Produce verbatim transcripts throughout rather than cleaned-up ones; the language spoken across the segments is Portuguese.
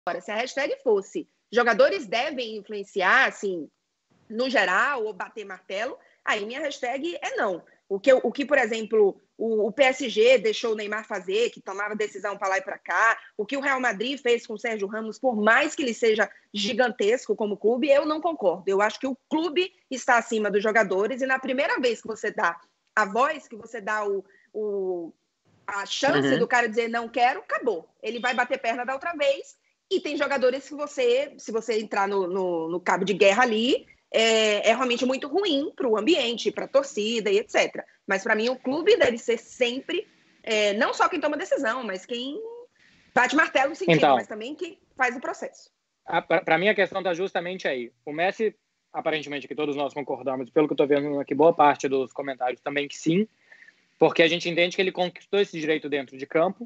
Agora, se a hashtag fosse jogadores devem influenciar, assim, no geral, ou bater martelo, aí minha hashtag é não. O que, o que por exemplo, o, o P S G deixou o Neymar fazer, que tomava decisão para lá e para cá, o que o Real Madrid fez com o Sérgio Ramos, por mais que ele seja gigantesco como clube, eu não concordo. Eu acho que o clube está acima dos jogadores, e na primeira vez que você dá a voz, que você dá o, o, a chance uhum. do cara dizer não quero, acabou. Ele vai bater perna da outra vez, e tem jogadores que você, se você entrar no, no, no cabo de guerra ali, é, é realmente muito ruim para o ambiente, para a torcida e etcétera. Mas para mim o clube deve ser sempre, é, não só quem toma decisão, mas quem bate martelo no sentido, então, mas também quem faz o processo. Para mim a questão está justamente aí. O Messi, aparentemente, que todos nós concordamos, pelo que eu estou vendo aqui, boa parte dos comentários também que sim, porque a gente entende que ele conquistou esse direito dentro de campo,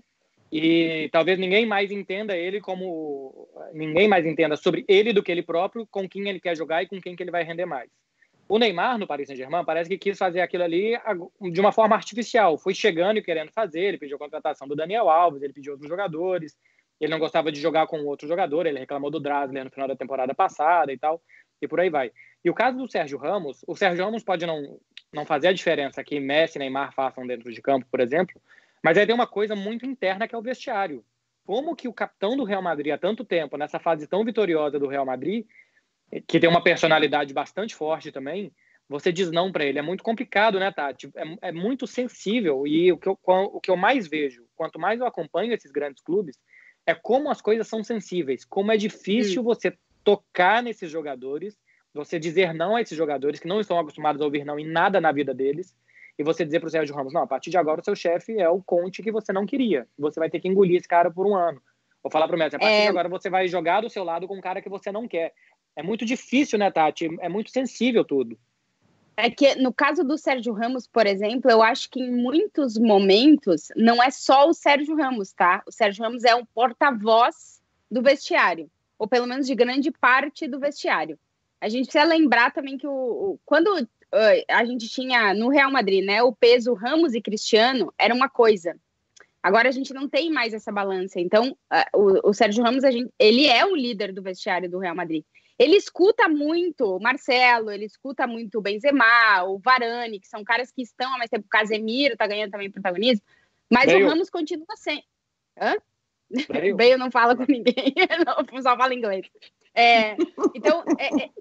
e talvez ninguém mais entenda ele como... Ninguém mais entenda sobre ele do que ele próprio, com quem ele quer jogar e com quem que ele vai render mais. O Neymar, no Paris Saint-Germain, parece que quis fazer aquilo ali de uma forma artificial. Foi chegando e querendo fazer, ele pediu a contratação do Daniel Alves, ele pediu outros jogadores, ele não gostava de jogar com outro jogador, ele reclamou do Draxler no final da temporada passada e tal, e por aí vai. E o caso do Sérgio Ramos, o Sérgio Ramos pode não, não fazer a diferença que Messi e Neymar façam dentro de campo, por exemplo, mas aí tem uma coisa muito interna que é o vestiário. Como que o capitão do Real Madrid há tanto tempo, nessa fase tão vitoriosa do Real Madrid, que tem uma personalidade bastante forte também, você diz não para ele. É muito complicado, né, Tati? É, é muito sensível, e o que, eu, o que eu mais vejo, quanto mais eu acompanho esses grandes clubes, é como as coisas são sensíveis, como é difícil hum. você tocar nesses jogadores, você dizer não a esses jogadores que não estão acostumados a ouvir não em nada na vida deles, e você dizer para o Sérgio Ramos, não, a partir de agora o seu chefe é o Conte que você não queria, você vai ter que engolir esse cara por um ano. Ou falar para o Messi, a partir é... de agora você vai jogar do seu lado com um cara que você não quer. É muito difícil, né, Tati? É muito sensível tudo. É que no caso do Sérgio Ramos, por exemplo, eu acho que em muitos momentos não é só o Sérgio Ramos, tá? O Sérgio Ramos é um porta-voz do vestiário, ou pelo menos de grande parte do vestiário. A gente precisa lembrar também que o, o, quando uh, a gente tinha no Real Madrid, né, o peso Ramos e Cristiano era uma coisa. Agora a gente não tem mais essa balança. Então, uh, o, o Sérgio Ramos, a gente, ele é o líder do vestiário do Real Madrid. Ele escuta muito o Marcelo, ele escuta muito o Benzema, o Varane, que são caras que estão há mais tempo. O Casemiro tá ganhando também protagonismo. Mas Bale. O Ramos continua sem. Hã? Bale, Bale não fala com ninguém, não, só fala inglês. É, então, é, é,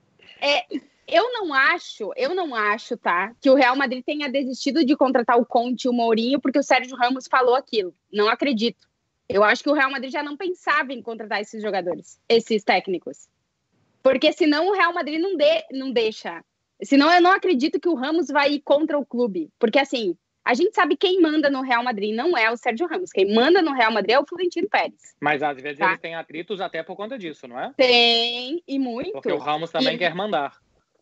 é, eu não acho, eu não acho, tá, que o Real Madrid tenha desistido de contratar o Conte e o Mourinho porque o Sérgio Ramos falou aquilo. Não acredito. Eu acho que o Real Madrid já não pensava em contratar esses jogadores, esses técnicos. Porque senão o Real Madrid não, de, não deixa. Senão eu não acredito que o Ramos vai ir contra o clube. Porque assim, a gente sabe quem manda no Real Madrid não é o Sérgio Ramos. Quem manda no Real Madrid é o Florentino Pérez. Mas às vezes tá? eles têm atritos até por conta disso, não é? Tem, e muito. Porque o Ramos também e... quer mandar.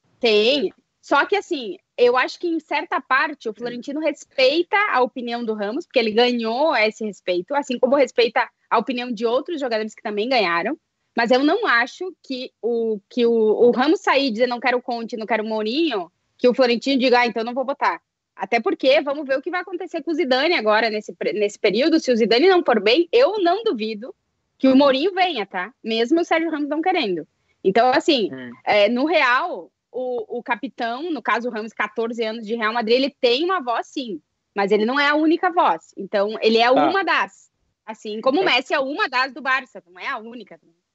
Tem. Só que assim, eu acho que em certa parte o Florentino respeita a opinião do Ramos, porque ele ganhou esse respeito, assim como respeita a opinião de outros jogadores que também ganharam. Mas eu não acho que o, que o, o Ramos sair e dizer não quero o Conte, não quero o Mourinho, que o Florentino diga, ah, então não vou botar. Até porque vamos ver o que vai acontecer com o Zidane agora nesse, nesse período. Se o Zidane não for bem, eu não duvido que o Mourinho venha, tá? Mesmo o Sérgio Ramos não querendo. Então, assim, hum. é, no Real, o, o capitão, no caso o Ramos, catorze anos de Real Madrid, ele tem uma voz sim, mas ele não é a única voz. Então, ele é tá. uma das. Assim como o Messi é uma das do Barça, não é a única.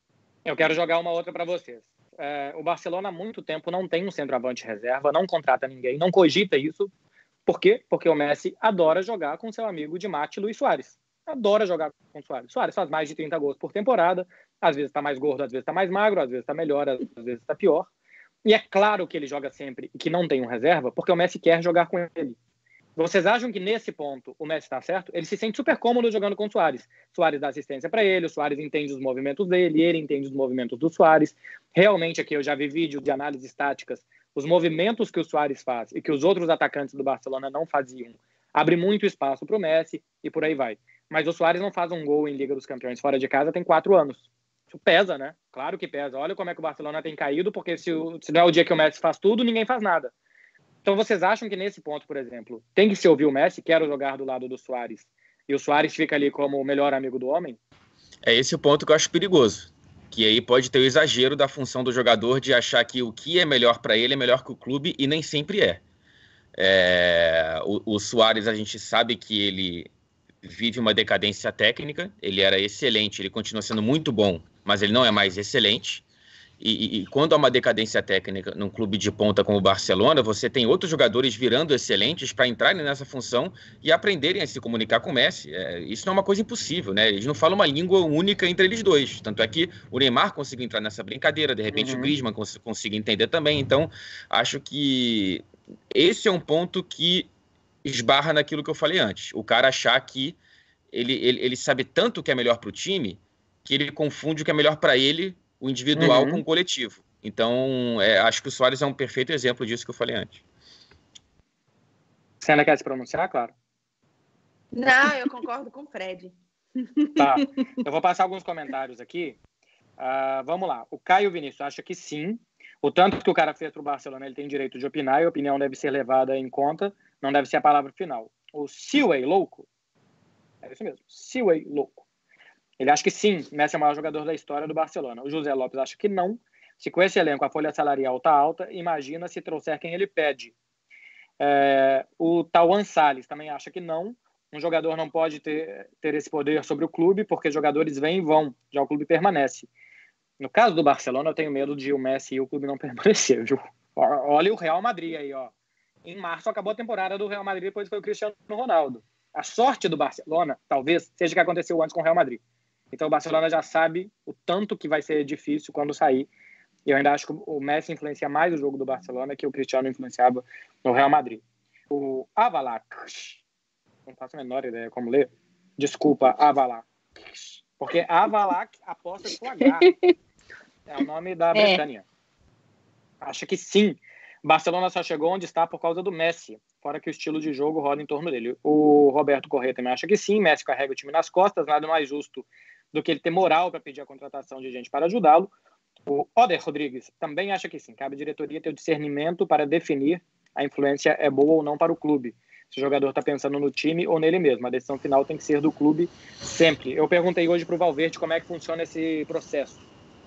Eu quero jogar uma outra para vocês. É, o Barcelona há muito tempo não tem um centroavante reserva, não contrata ninguém, não cogita isso. Por quê? Porque o Messi adora jogar com seu amigo de mate, Luis Suárez. Adora jogar com o Suárez. Suárez faz mais de trinta gols por temporada, às vezes está mais gordo, às vezes está mais magro, às vezes está melhor, às vezes está pior. E é claro que ele joga sempre e que não tem um reserva, porque o Messi quer jogar com ele. Vocês acham que nesse ponto o Messi está certo? Ele se sente super cômodo jogando com o Suárez. Suárez dá assistência para ele, o Suárez entende os movimentos dele, ele entende os movimentos do Suárez. Realmente aqui eu já vi vídeos de análises táticas, os movimentos que o Suárez faz e que os outros atacantes do Barcelona não faziam. Abre muito espaço para o Messi e por aí vai. Mas o Suárez não faz um gol em Liga dos Campeões fora de casa tem quatro anos. Isso pesa, né? Claro que pesa. Olha como é que o Barcelona tem caído, porque se, o, se não é o dia que o Messi faz tudo, ninguém faz nada. Então vocês acham que nesse ponto, por exemplo, tem que se ouvir o Messi, quero jogar do lado do Suárez, e o Suárez fica ali como o melhor amigo do homem? É esse o ponto que eu acho perigoso. Que aí pode ter o exagero da função do jogador de achar que o que é melhor para ele é melhor que o clube, e nem sempre é. é o, o Suárez, a gente sabe que ele vive uma decadência técnica, ele era excelente, ele continua sendo muito bom, mas ele não é mais excelente. E, e quando há uma decadência técnica num clube de ponta como o Barcelona, você tem outros jogadores virando excelentes para entrarem nessa função e aprenderem a se comunicar com o Messi. É, isso não é uma coisa impossível, né? Eles não falam uma língua única entre eles dois. Tanto é que o Neymar conseguiu entrar nessa brincadeira, de repente uhum. o Griezmann cons- conseguiu entender também. Então, acho que esse é um ponto que esbarra naquilo que eu falei antes. O cara achar que ele, ele, ele sabe tanto o que é melhor para o time que ele confunde o que é melhor para ele, o individual uhum. com o coletivo. Então, é, acho que o Suárez é um perfeito exemplo disso que eu falei antes. Você ainda quer se pronunciar, claro? Não, eu concordo com o Fred. Tá, eu vou passar alguns comentários aqui. Uh, vamos lá. O Caio Vinícius acha que sim. O tanto que o cara fez para o Barcelona, ele tem direito de opinar e a opinião deve ser levada em conta, não deve ser a palavra final. O Seaway Louco, é isso mesmo, Seaway Louco. Ele acha que sim, Messi é o maior jogador da história do Barcelona. O José Lopes acha que não. Se com esse elenco a folha salarial está alta, imagina se trouxer quem ele pede. É, o Tawan Salles também acha que não. Um jogador não pode ter, ter esse poder sobre o clube, porque jogadores vêm e vão, já o clube permanece. No caso do Barcelona, eu tenho medo de o Messi e o clube não permanecer, viu? Olha o Real Madrid aí, ó. Em março acabou a temporada do Real Madrid, depois foi o Cristiano Ronaldo. A sorte do Barcelona, talvez, seja o que aconteceu antes com o Real Madrid. Então o Barcelona já sabe o tanto que vai ser difícil quando sair. E eu ainda acho que o Messi influencia mais o jogo do Barcelona que o Cristiano influenciava no Real Madrid. O Avalak, não faço a menor ideia como ler. Desculpa, Avalak. Porque Avalak aposta com H. É o nome da Bretanha. É. Acha que sim. Barcelona só chegou onde está por causa do Messi, fora que o estilo de jogo roda em torno dele. O Roberto Corrêa também acha que sim. Messi carrega o time nas costas, nada mais justo do que ele ter moral para pedir a contratação de gente para ajudá-lo. O Oder Rodrigues também acha que sim. Cabe à diretoria ter o discernimento para definir a influência é boa ou não para o clube. Se o jogador está pensando no time ou nele mesmo. A decisão final tem que ser do clube sempre. Eu perguntei hoje para o Valverde como é que funciona esse processo.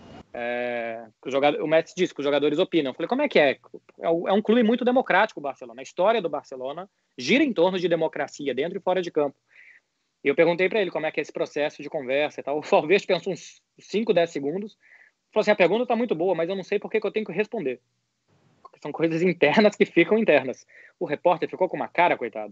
É, o, jogador, o Messi disse que os jogadores opinam. Eu falei, como é que é? É um clube muito democrático, o Barcelona. A história do Barcelona gira em torno de democracia, dentro e fora de campo. E eu perguntei para ele como é que é esse processo de conversa e tal. O Valverde pensou uns cinco, dez segundos. Falou assim, a pergunta está muito boa, mas eu não sei por que, que eu tenho que responder. Porque são coisas internas que ficam internas. O repórter ficou com uma cara, coitado.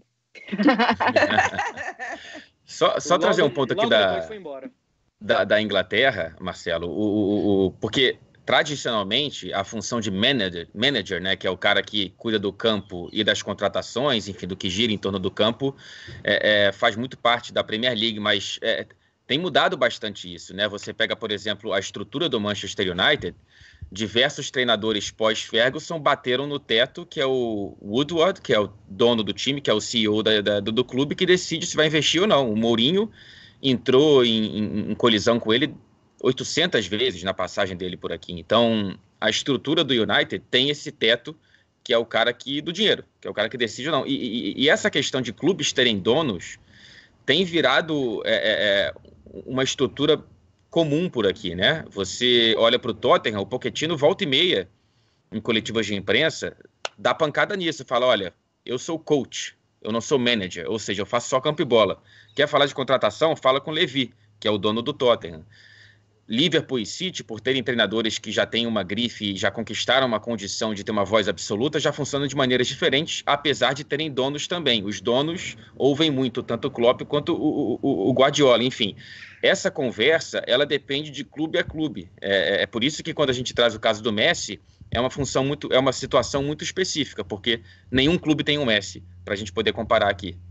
só só logo, trazer um ponto aqui da, da, da Inglaterra, Marcelo, o, o, o, porque tradicionalmente a função de manager, manager, né, que é o cara que cuida do campo e das contratações, enfim, do que gira em torno do campo, é, é, faz muito parte da Premier League, mas é, tem mudado bastante isso, né? Você pega, por exemplo, a estrutura do Manchester United, diversos treinadores pós-Ferguson bateram no teto, que é o Woodward, que é o dono do time, que é o C E O da, da, do clube, que decide se vai investir ou não. O Mourinho entrou em, em, em colisão com ele oitocentas vezes na passagem dele por aqui. Então, a estrutura do United tem esse teto, que é o cara que, do dinheiro, que é o cara que decide ou não. E, e, e essa questão de clubes terem donos tem virado é, é, uma estrutura comum por aqui, né? Você olha para o Tottenham, o Pochettino volta e meia em coletivas de imprensa, dá pancada nisso, fala, olha, eu sou coach, eu não sou manager, ou seja, eu faço só campo e bola. Quer falar de contratação? Fala com o Levy, que é o dono do Tottenham. Liverpool e City, por terem treinadores que já têm uma grife e já conquistaram uma condição de ter uma voz absoluta, já funcionam de maneiras diferentes, apesar de terem donos também. Os donos ouvem muito, tanto o Klopp quanto o, o, o Guardiola, enfim. Essa conversa, ela depende de clube a clube. É, é por isso que quando a gente traz o caso do Messi, é uma função muito, é uma situação muito específica, porque nenhum clube tem um Messi, para a gente poder comparar aqui.